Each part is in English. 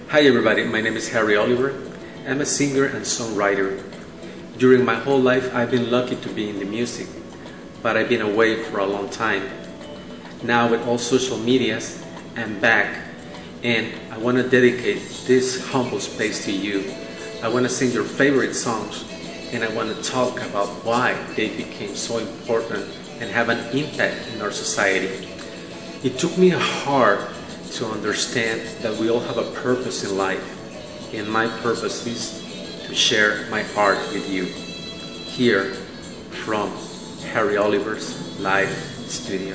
Hi everybody, my name is Harry Oliver. I'm a singer and songwriter. During my whole life I've been lucky to be in the music, but I've been away for a long time. Now with all social medias, I'm back and I want to dedicate this humble space to you. I want to sing your favorite songs and I want to talk about why they became so important and have an impact in our society. It took me hard to understand that we all have a purpose in life, and my purpose is to share my art with you here from Harry Oliver's live studio.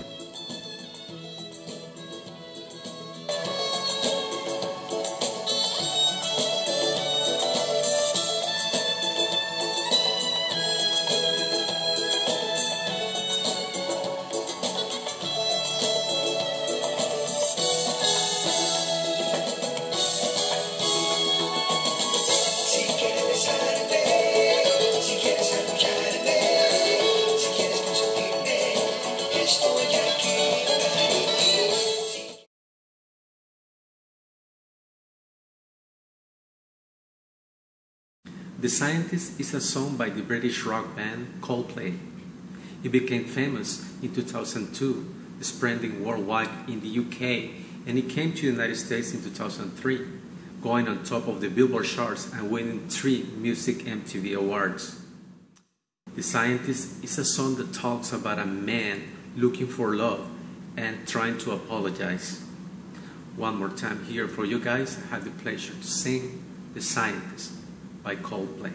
The Scientist is a song by the British rock band Coldplay. It became famous in 2002, spreading worldwide in the UK, and it came to the United States in 2003, going on top of the Billboard charts and winning 3 Music MTV Awards. The Scientist is a song that talks about a man looking for love and trying to apologize. One more time here for you guys, I have the pleasure to sing The Scientist by Coldplay.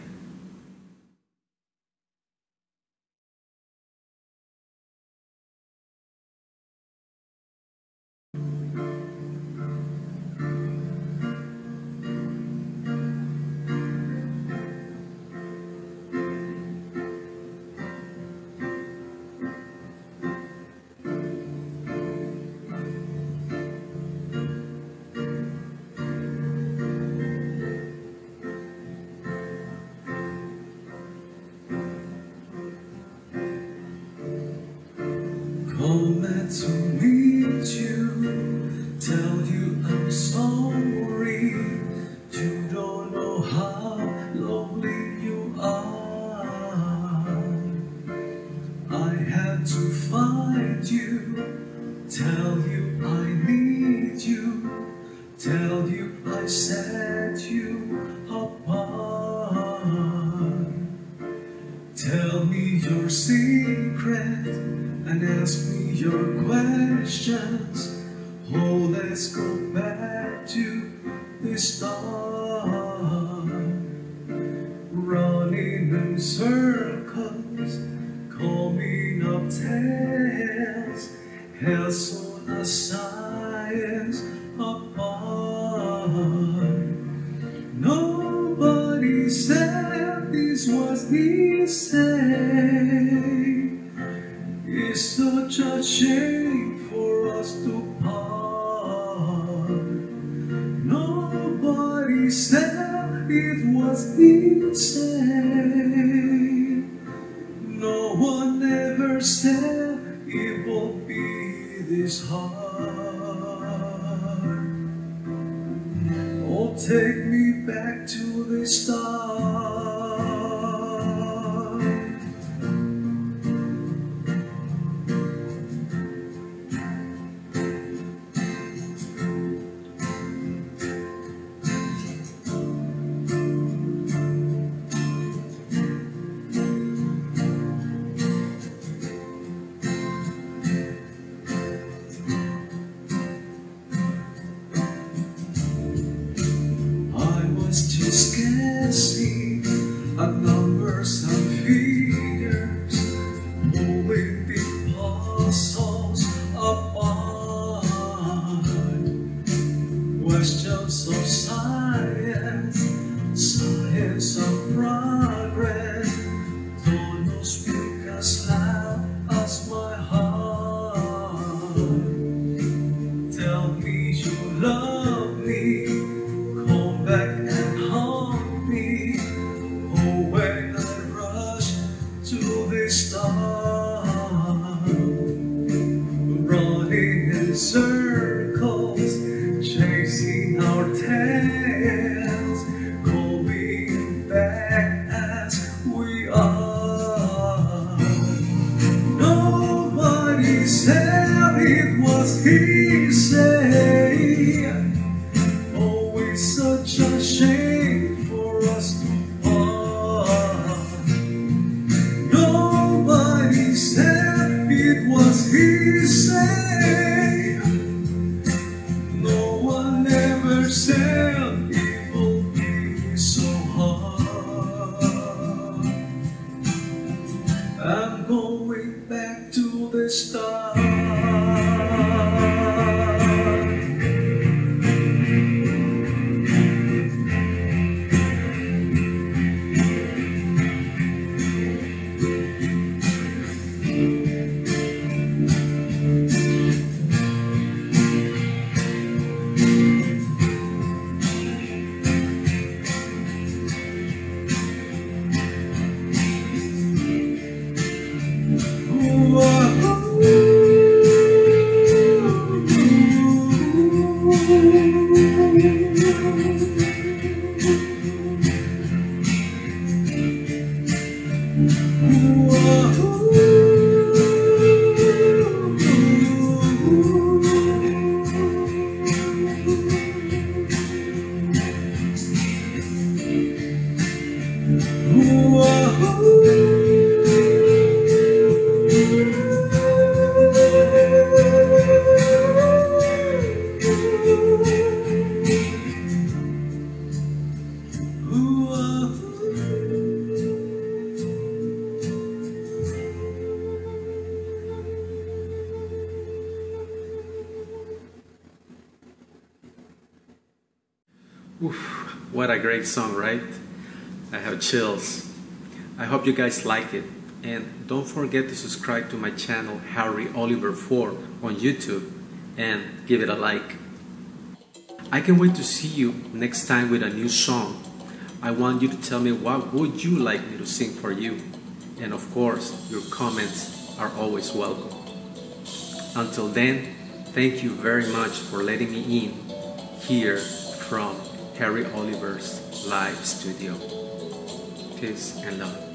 Glad to meet you, tell you I'm sorry. You don't know how lonely you are. I had to find you, tell you I need you, tell you I set you apart. Tell me your secret and ask me your questions. Oh, let's go back to the start. Running in circles, coming up tails, held soon as science apart. Nobody said this was easy. It's such a shame for us to part. Nobody said it was easy. No one ever said it would be this hard. Oh, take me back to the start. Too scarce I'm going back to the start. Oof, what a great song, right? I have chills. I hope you guys like it. And don't forget to subscribe to my channel, Harry Oliver 4 on YouTube, and give it a like. I can't wait to see you next time with a new song. I want you to tell me what would you like me to sing for you. And of course, your comments are always welcome. Until then, thank you very much for letting me in here from Harry Oliver's live studio. Peace and love.